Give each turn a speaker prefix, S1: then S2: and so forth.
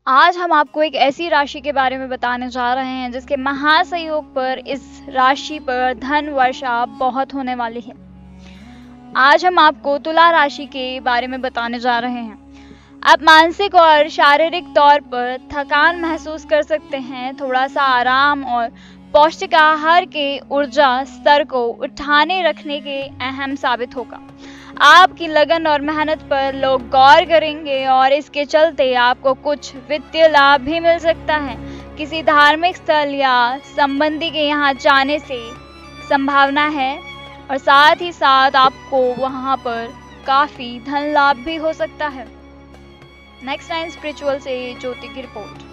S1: आज हम आपको एक ऐसी राशि के बारे में बताने जा रहे हैं जिसके महासंयोग पर इस राशि पर धन वर्षा बहुत होने वाली है। आज हम आपको तुला राशि के बारे में बताने जा रहे हैं। आप मानसिक और शारीरिक तौर पर थकान महसूस कर सकते हैं। थोड़ा सा आराम और पौष्टिक आहार के ऊर्जा स्तर को उठाने रखने के अहम साबित होगा। आपकी लगन और मेहनत पर लोग गौर करेंगे और इसके चलते आपको कुछ वित्तीय लाभ भी मिल सकता है। किसी धार्मिक स्थल या संबंधी के यहाँ जाने से संभावना है और साथ ही साथ आपको वहाँ पर काफी धन लाभ भी हो सकता है। नेक्स्ट टाइम स्पिरिचुअल से ज्योति की रिपोर्ट।